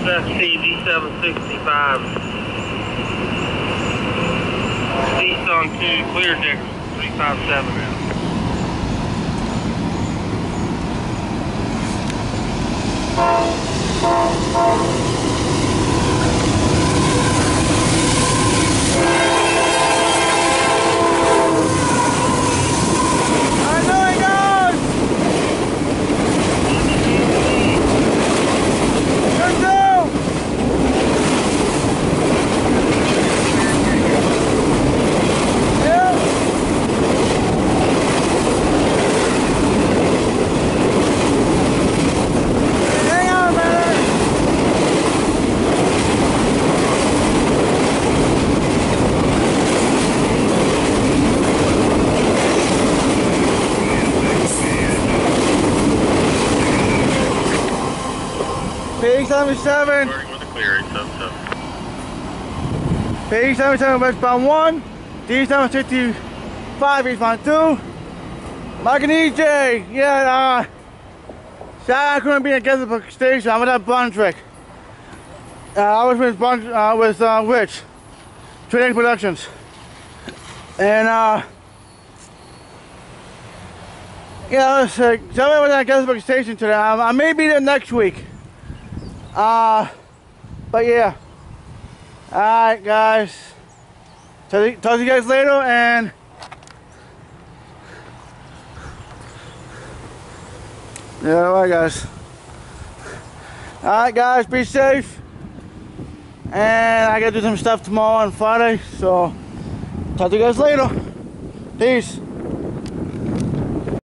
D765. East on 2, clear deck 357 now. P877. P877 westbound 1. D765 eastbound 2. Marc and EJ. Yeah, sorry I couldn't be at the station. I was at Brunswick. I was with Rich. Trading Productions. And yeah, so I was at Gettysburg Station today. I may be there next week. But yeah. Alright, guys. Talk to you guys later, and yeah, alright, guys. Alright, guys, be safe. And I gotta do some stuff tomorrow on Friday, so talk to you guys later. Peace.